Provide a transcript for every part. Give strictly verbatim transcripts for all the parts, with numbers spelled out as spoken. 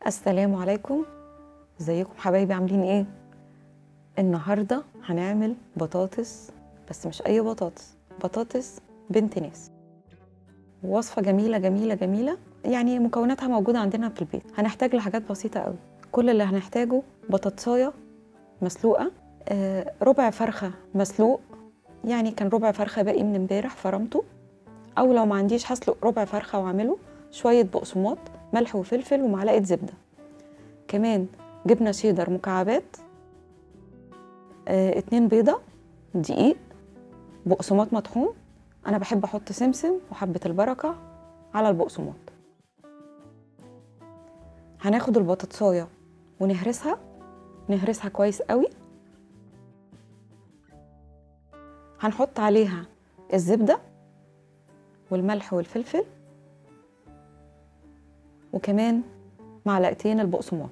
السلام عليكم. ازيكم حبايبي، عاملين ايه؟ النهارده هنعمل بطاطس، بس مش اي بطاطس، بطاطس بنت ناس. وصفه جميله جميله جميله، يعني مكوناتها موجوده عندنا في البيت. هنحتاج لحاجات بسيطه قوي. كل اللي هنحتاجه بطاطسايه مسلوقه، آه ربع فرخه مسلوق، يعني كان ربع فرخه باقي من امبارح فرمته، او لو ما عنديش هسلق ربع فرخه واعمله. شويه بقسماط، ملح وفلفل، ومعلقه زبده. كمان جبنه شيدر مكعبات، آه، اتنين بيضه، دقيق، بقسماط مطحون. انا بحب احط سمسم وحبه البركه على البقسماط. هناخد البطاطسايه ونهرسها، نهرسها كويس قوي. هنحط عليها الزبده والملح والفلفل، وكمان معلقتين البقسماط،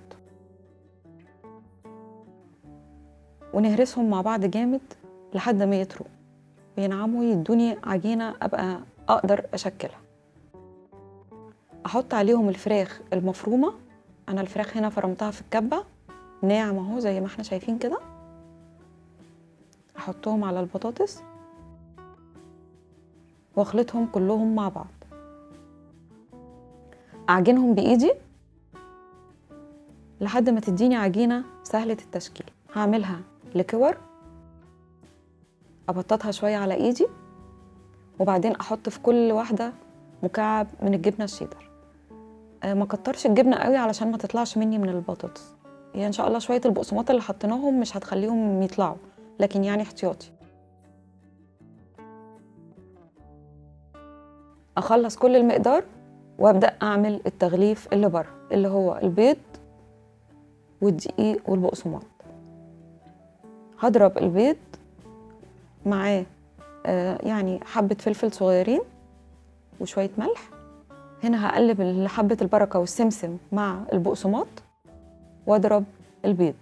ونهرسهم مع بعض جامد لحد ما يطروا وينعموا، يدوني عجينه ابقى اقدر اشكلها. احط عليهم الفراخ المفرومه. انا الفراخ هنا فرمتها في الكبه ناعم اهو زي ما احنا شايفين كده. احطهم على البطاطس واخلطهم كلهم مع بعض. اعجنهم بايدي لحد ما تديني عجينه سهله التشكيل. هعملها لكور، ابططها شويه على ايدي، وبعدين احط في كل واحده مكعب من الجبنه الشيدر. أه ما كترش الجبنه قوي علشان ما تطلعش مني من البطاطس. هي يعني ان شاء الله شويه البقسماط اللي حطيناهم مش هتخليهم يطلعوا، لكن يعني احتياطي. اخلص كل المقدار وابدا اعمل التغليف اللي بره، اللي هو البيض والدقيق والبقسماط. هضرب البيض معاه آه يعني حبه فلفل صغيرين وشويه ملح. هنا هقلب حبه البركه والسمسم مع البقسماط واضرب البيض.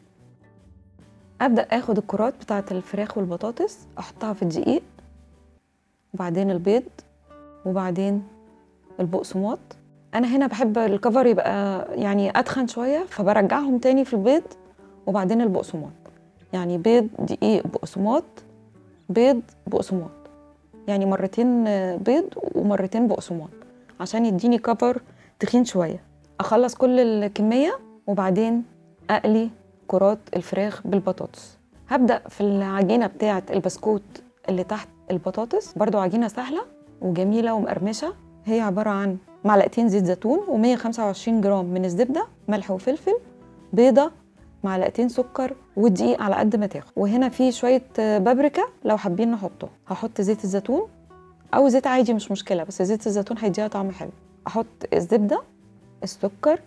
ابدا اخد الكرات بتاعه الفراخ والبطاطس احطها في الدقيق، وبعدين البيض، وبعدين البقسماط. انا هنا بحب الكفر يبقى يعني اتخن شويه، فبرجعهم تاني في البيض وبعدين البقسماط. يعني بيض دقيق بقسماط، بيض بقسماط، يعني مرتين بيض ومرتين بقسماط عشان يديني كفر تخين شويه. اخلص كل الكميه وبعدين اقلي كرات الفراخ بالبطاطس. هبدا في العجينه بتاعه البسكوت اللي تحت البطاطس، برضو عجينه سهله وجميله ومقرمشه. هي عباره عن معلقتين زيت زيتون ومية وخمسة وعشرين جرام من الزبده، ملح وفلفل، بيضه، معلقتين سكر، والدقيق على قد ما تاخد. وهنا في شويه بابريكا لو حابين نحطه. هحط زيت الزيتون او زيت عادي مش مشكله، بس زيت الزيتون هيديها طعم حلو. احط الزبده، السكر،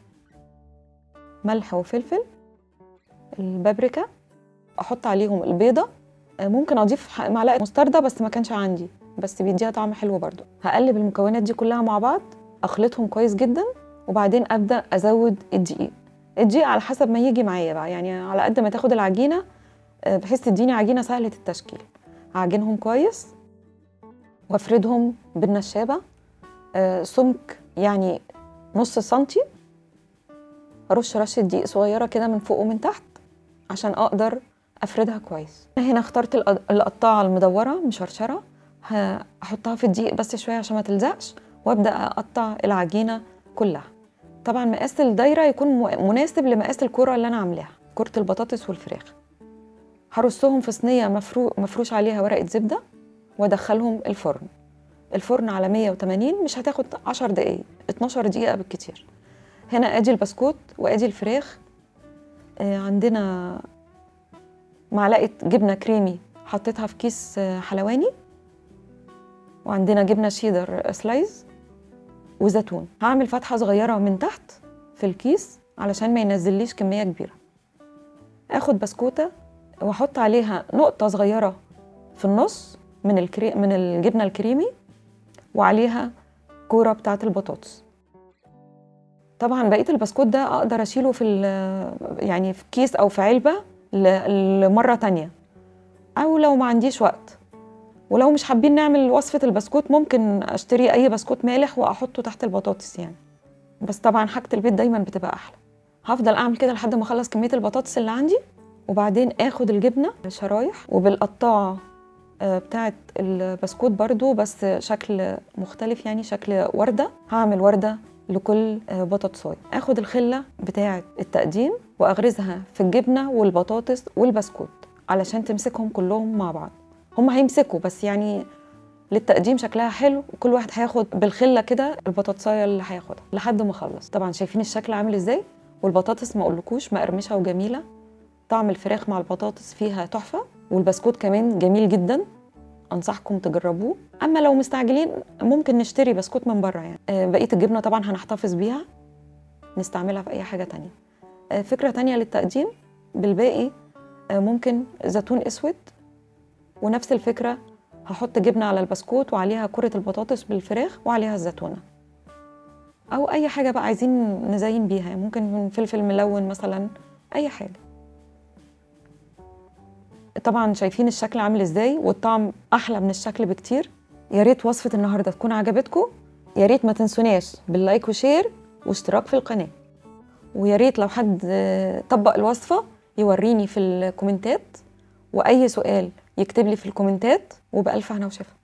ملح وفلفل، البابريكا، احط عليهم البيضه. ممكن اضيف معلقه مستردة بس ما كانش عندي، بس بيديها طعم حلو برضو. هقلب المكونات دي كلها مع بعض، اخلطهم كويس جدا، وبعدين ابدا ازود الدقيق. الدقيق على حسب ما يجي معايا بقى، يعني على قد ما تاخد العجينه بحيث تديني عجينه سهله التشكيل. هعجنهم كويس وافردهم بالنشابه سمك يعني نص سنتي. ارش رشه دقيق صغيره كده من فوق ومن تحت عشان اقدر افردها كويس. هنا اخترت القطاعه المدوره مشرشره، هحطها في الدقيق بس شويه عشان ما تلزقش، وابدا اقطع العجينه كلها. طبعا مقاس الدايره يكون مناسب لمقاس الكره اللي انا عاملاها، كره البطاطس والفراخ. هرصهم في صينيه مفرو مفروش عليها ورقه زبده وادخلهم الفرن. الفرن على مية وتمانين، مش هتاخد عشر دقايق، اتناشر دقيقه بالكتير. هنا ادي البسكوت وادي الفراخ. آه عندنا معلقه جبنه كريمي حطيتها في كيس حلواني، وعندنا جبنه شيدر سلايز وزيتون. هعمل فتحه صغيره من تحت في الكيس علشان ما ينزليش كميه كبيره. اخد بسكوته واحط عليها نقطه صغيره في النص من الكري... من الجبنه الكريمي، وعليها كوره بتاعه البطاطس. طبعا بقيه البسكوت ده اقدر اشيله في يعني في كيس او في علبه لمره تانية، او لو ما عنديش وقت. ولو مش حابين نعمل وصفه البسكوت ممكن اشتري اي بسكوت مالح واحطه تحت البطاطس يعني، بس طبعا حاجه البيت دايما بتبقى احلى. هفضل اعمل كده لحد ما اخلص كميه البطاطس اللي عندي، وبعدين اخد الجبنه شرايح وبالقطاعه بتاعه البسكوت برضو بس شكل مختلف، يعني شكل ورده. هعمل ورده لكل بطاطسايه. اخد الخله بتاعه التقديم واغرزها في الجبنه والبطاطس والبسكوت علشان تمسكهم كلهم مع بعض. هم هيمسكوا بس يعني للتقديم شكلها حلو، وكل واحد هياخد بالخله كده البطاطسايه اللي هياخدها لحد ما اخلص. طبعا شايفين الشكل عامل ازاي، والبطاطس ما اقولكوش مقرمشه وجميله. طعم الفراخ مع البطاطس فيها تحفه، والبسكوت كمان جميل جدا، انصحكم تجربوه. اما لو مستعجلين ممكن نشتري بسكوت من بره يعني. آه بقيه الجبنه طبعا هنحتفظ بيها نستعملها في اي حاجه تانية. آه فكره تانية للتقديم بالباقي، آه ممكن زيتون اسود، ونفس الفكره هحط جبنه على البسكوت وعليها كره البطاطس بالفراخ وعليها الزيتونه، او اي حاجه بقى عايزين نزين بيها، يعني ممكن فلفل ملون مثلا، اي حاجه. طبعا شايفين الشكل عامل ازاي، والطعم احلى من الشكل بكتير. يا ريت وصفه النهارده تكون عجبتكم. يا ريت ما تنسوناش باللايك وشير واشتراك في القناه، ويا ريت لو حد طبق الوصفه يوريني في الكومنتات، واي سؤال يكتب لي في الكومنتات. وبألف هنا وشفا.